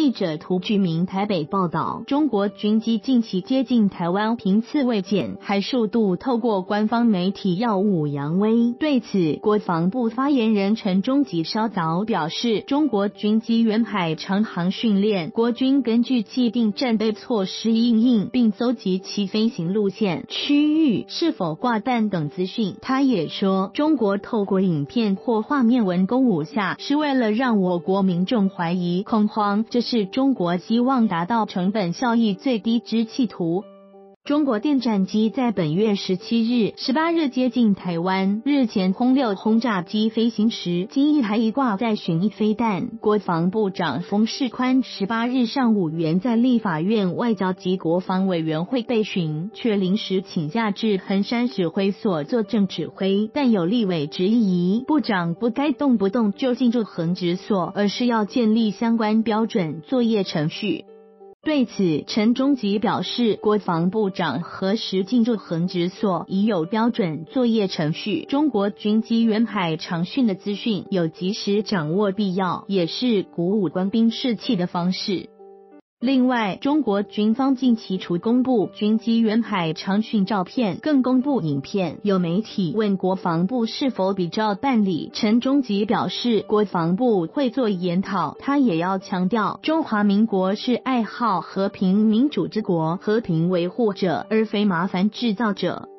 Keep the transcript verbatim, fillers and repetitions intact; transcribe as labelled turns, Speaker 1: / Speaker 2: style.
Speaker 1: 记者涂菊明台北报道，中国军机近期接近台湾频次未减，还数度透过官方媒体耀武扬威。对此，国防部发言人陈忠吉稍早表示，中国军机远海长航训练，国军根据既定战备措施因应，并搜集其飞行路线、区域是否挂弹等资讯。他也说，中国透过影片或画面文攻武下，是为了让我国民众怀疑恐慌，这是中国希望达到成本效益最低之企图。中国电战机在本月十七日、十八日接近台湾，日前轰六轰炸机飞行时，机翼还一挂在巡弋飞弹。国防部长冯世宽十八日上午原在立法院外交及国防委员会备询，却临时请假至衡山指挥所作证指挥，但有立委质疑，部长不该动不动就进驻衡指所，而是要建立相关标准作业程序。对此，陈忠吉表示，国防部长何时进驻衡指所已有标准作业程序，中国军机远海长训的资讯有及时掌握必要，也是鼓舞官兵士气的方式。另外，中国军方近期除公布军机远海长训照片，更公布影片。有媒体问国防部是否比照办理，陈忠吉表示，国防部会做研讨。他也要强调，中华民国是爱好和平民主之国，和平维护者，而非麻烦制造者。